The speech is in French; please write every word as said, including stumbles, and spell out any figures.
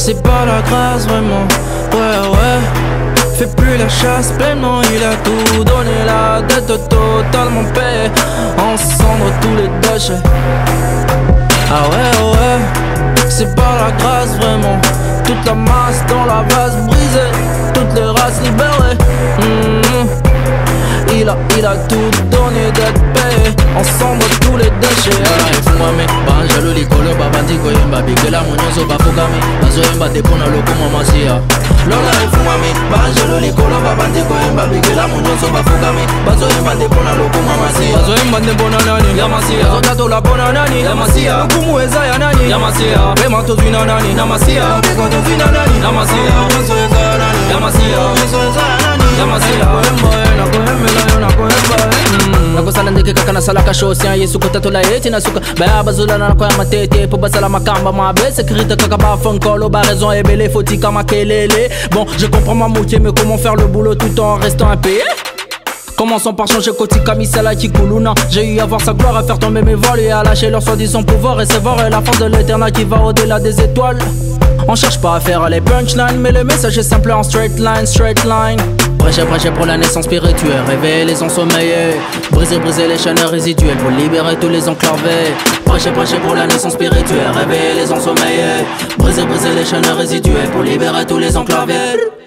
c'est pas la grâce vraiment. Ouais ouais, fait plus la chasse pleinement, il a tout donné, la dette totalement payée, en cendre tous les déchets. Ah ouais ouais, c'est pas la grâce vraiment. Toute la masse dans la vase brisée, toutes les races libérées. mmh. Il a, il a tout donné d'être payé, ensemble tous les déchets. Voilà ifungwa me banja lulikolo babandiko yemba bigela munyozo bafugami bazoyemba depona lokuma masia. Lola ifungwa me banja lulikolo babandiko yemba bigela munyozo bafugami bazoyemba depona lokuma masia. Bazoyemba depona nani ya masia, bazotato la pona nani ya masia, lukumu eza ya nani ya masia, bema tozwina nani na masia, beko tozwina nani na masia, meso eza ya nani ya masia, meso eza ya nani ya masia. Nakohemba nakohembela yo nakohemba nakosala ndenge kaka nasalaka shosien yesu kotatola eti nasuka baya bazolana na koya matete po basala makamba mabe sécurité kaka bafonkolo ba raison ebele fotika makelele. Bon je comprends ma moitié mais comment faire le boulot tout en restant impayé? Commençons par changer Kotika Misala Kikuluna. J'ai eu à voir sa gloire, à faire tomber mes vols et à lâcher leur soi-disant pouvoir. Et c'est voir la force de l'éternel qui va au-delà des étoiles. On cherche pas à faire les punchlines, mais le message est simple en straight line, straight line. Prêcher, prêcher pour la naissance spirituelle, réveiller les ensommeillés, briser, briser les chaînes résiduelles pour libérer tous les enclavés. Prêcher, prêcher pour la naissance spirituelle, réveiller les ensommeillés, briser, briser les chaînes résiduelles pour libérer tous les enclavés.